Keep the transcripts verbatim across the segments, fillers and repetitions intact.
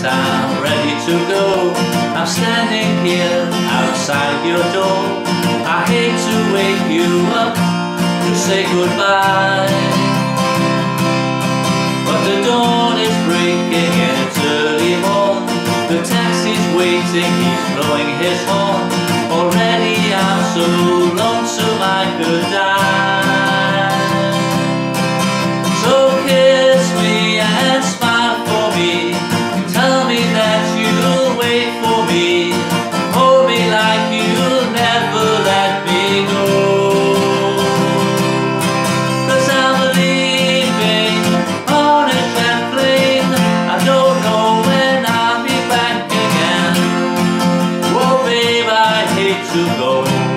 I'm ready to go. I'm standing here outside your door. I hate to wake you up to say goodbye, but the dawn is breaking and it's early morn. The taxi's waiting, he's blowing his horn. Already I'm so lonesome I could die. So kiss me and smile for me. Tell me that you'll wait for me. Hold me like you'll never let me go. 'Cause I'm leaving on a jet plane. I don't know when I'll be back again. Oh babe, I hate to go.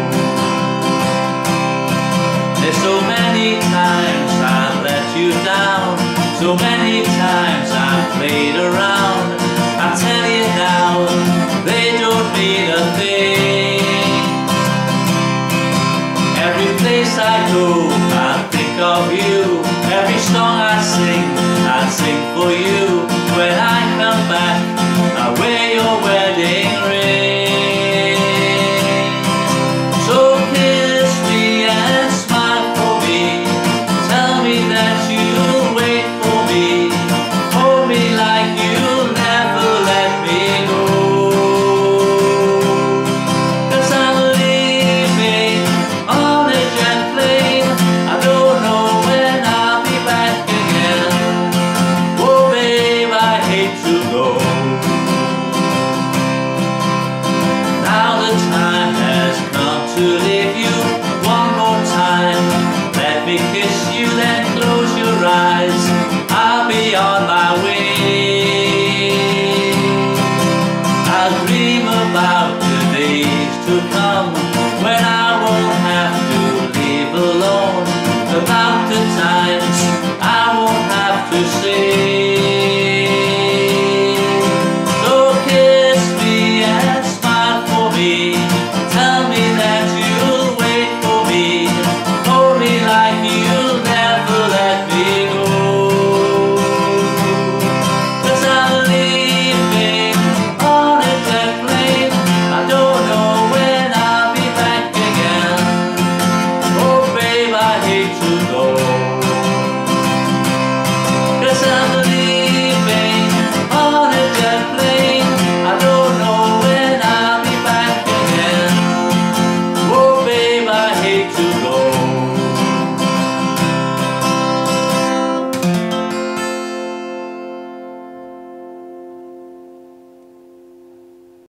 There's so many times I've let you down, so many times I've played around. I tell you now, they don't mean a thing. Every place I go, I think of you. Every song I sing, I sing for you. When I come back, I wear your wedding ring. So kiss me and smile for me. Tell me that you'll wait for me. Hold me like you'll never let me go. 'Cause I'm leaving on a jet plane. I don't know when I'll be back again. Oh babe, I hate to go. Now the time has come to leave you one more time. Let me kiss you, then close your eyes. I'll be on my way. I'll dream about the days to come when I won't have to leave alone. About the times I